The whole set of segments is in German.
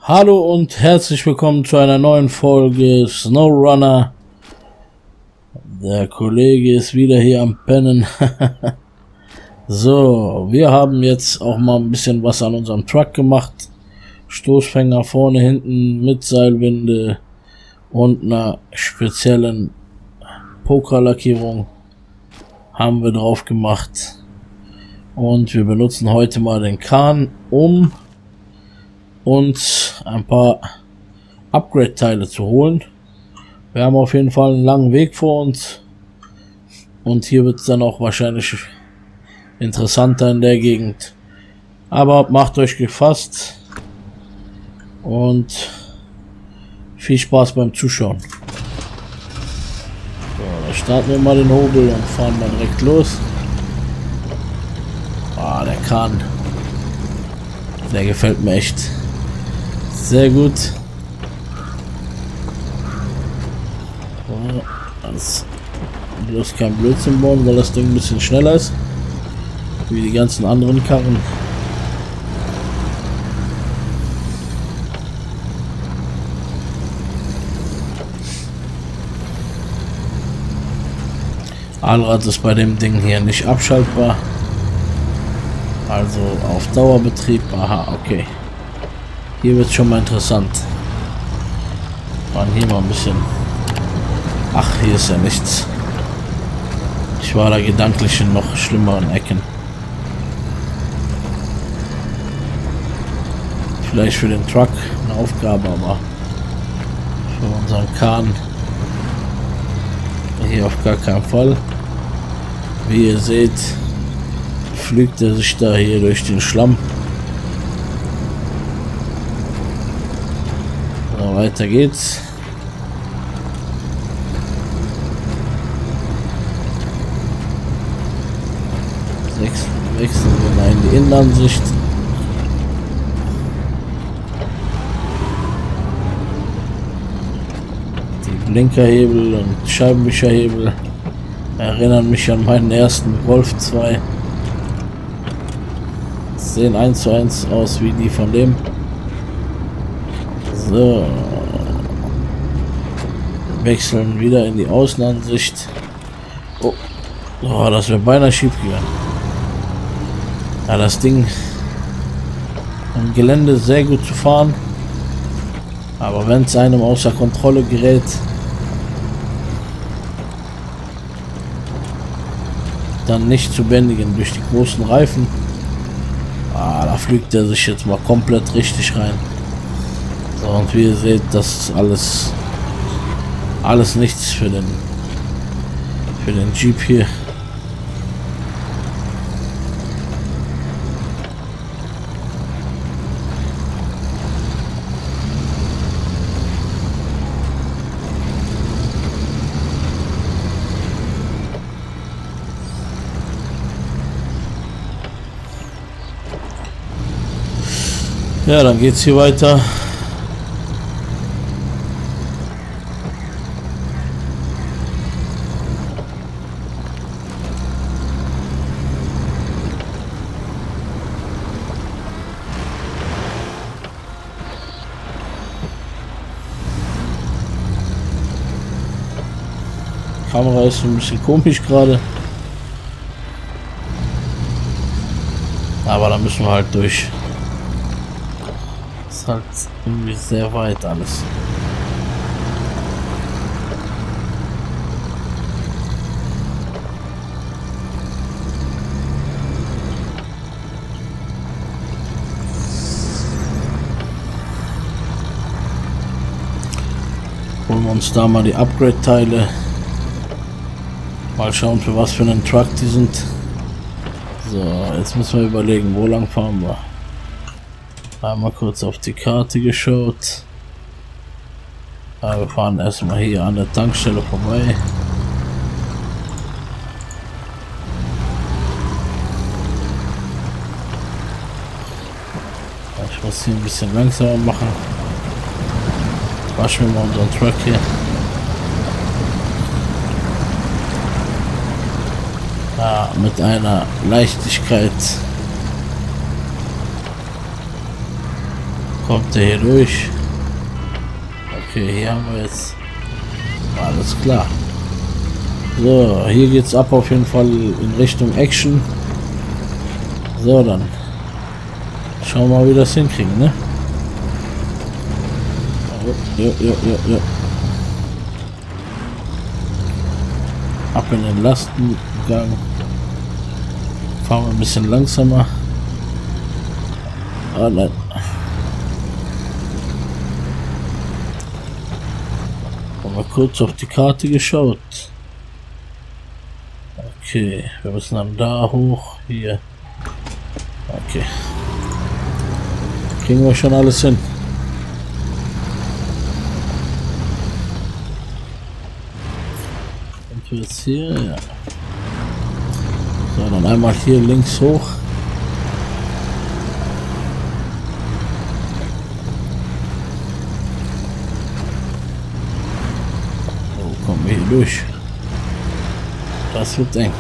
Hallo und herzlich willkommen zu einer neuen Folge SnowRunner. Der Kollege ist wieder hier am Pennen. So, wir haben jetzt auch mal ein bisschen was an unserem Truck gemacht. Stoßfänger vorne, hinten mit Seilwinde und einer speziellen Pokerlackierung haben wir drauf gemacht. Und wir benutzen heute mal den Kahn, um uns ein paar Upgrade-Teile zu holen. Wir haben auf jeden Fall einen langen Weg vor uns und hier wird es dann auch wahrscheinlich interessanter in der Gegend. Aber macht euch gefasst und viel Spaß beim Zuschauen. So, da starten wir mal den Hobel und fahren mal direkt los. Ah, der Kahn, der gefällt mir echt sehr gut. Das bloß kein Blödsinn bauen, weil das Ding ein bisschen schneller ist wie die ganzen anderen Karren. Allrad ist bei dem Ding hier nicht abschaltbar, also auf Dauerbetrieb. Aha, okay. Hier wird schon mal interessant. Fahren hier mal ein bisschen. Ach, hier ist ja nichts. Ich war da gedanklich in noch schlimmeren Ecken. Vielleicht für den Truck eine Aufgabe, aber für unseren Kahn hier auf gar keinen Fall. Wie ihr seht, pflügt er sich da hier durch den Schlamm. So, weiter geht's. Wechseln wir mal in die Innenansicht. Die Blinkerhebel und Scheibenwischerhebel erinnern mich an meinen ersten Golf 2. Sehen 1:1 aus wie die von dem. So. Wechseln wieder in die Außenansicht. Oh, das wäre beinahe schief gegangen. Ja, das Ding im Gelände sehr gut zu fahren, aber wenn es einem außer Kontrolle gerät, dann nicht zu bändigen durch die großen Reifen. Da fliegt er sich jetzt mal komplett richtig rein. So, und wie ihr seht, das ist alles nichts für den Jeep hier. Ja, dann geht's hier weiter. Die Kamera ist ein bisschen komisch gerade. Aber da müssen wir halt durch. Ist halt irgendwie sehr weit alles. Holen wir uns da mal die Upgrade-Teile. Mal schauen, für was für einen Truck die sind. So, jetzt müssen wir überlegen, wo lang fahren wir. Einmal kurz auf die Karte geschaut. Wir fahren erstmal hier an der Tankstelle vorbei. Ich muss hier ein bisschen langsamer machen. Waschen wir mal unseren Truck hier. Ja, mit einer Leichtigkeit Kommt der hier durch? Okay, hier haben wir jetzt alles klar. So, hier geht's ab auf jeden Fall in Richtung Action. So, dann schauen wir mal, wie wir das hinkriegen, ne? Ja. Ab in den Lastengang. Fahren wir ein bisschen langsamer. Ah, nein. Haben wir kurz auf die Karte geschaut. Okay, wir müssen dann da hoch. Hier. Okay. Kriegen wir schon alles hin. Und jetzt hier, ja. So, dann einmal hier links hoch. So, kommen wir hier durch. Das wird eng.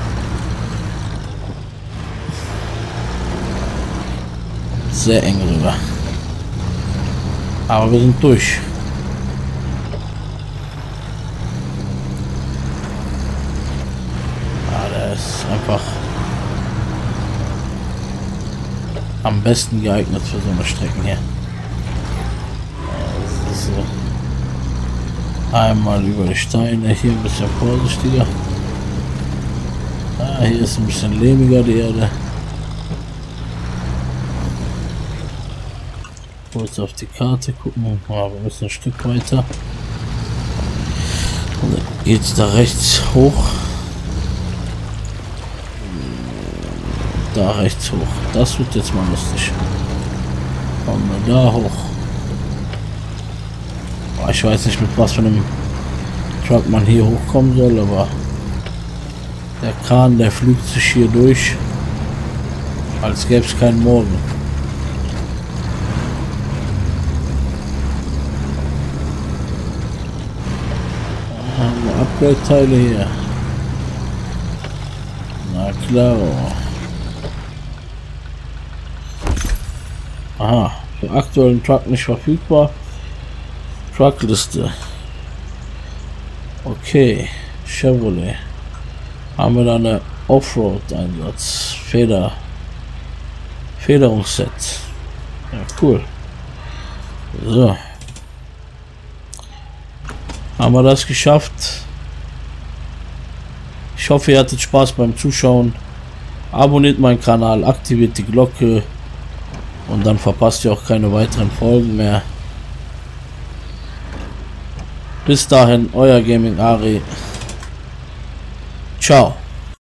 Sehr eng rüber. Aber wir sind durch. Der ist einfach am besten geeignet für so eine Strecken hier. Das ist so. Einmal über die Steine, hier ein bisschen vorsichtiger. Hier ist ein bisschen lehmiger die Erde. Kurz auf die Karte gucken. Wir müssen ein Stück weiter. Und dann geht es da rechts hoch. Da rechts hoch. Das wird jetzt mal lustig. Kommen wir da hoch. Ich weiß nicht, mit was für einem Truck man hier hochkommen soll, aber der Kran, der fliegt sich hier durch, als gäbe es keinen Morgen. Da haben wir Upgrade-Teile hier. Na klar. Aha, für aktuellen Truck nicht verfügbar. Truckliste. Okay, Chevrolet. Haben wir da eine Offroad-Einsatz. Federungsset. Ja, cool. So. Haben wir das geschafft. Ich hoffe, ihr hattet Spaß beim Zuschauen. Abonniert meinen Kanal, aktiviert die Glocke und dann verpasst ihr auch keine weiteren Folgen mehr. Bis dahin, euer Gaming Ari. Ciao.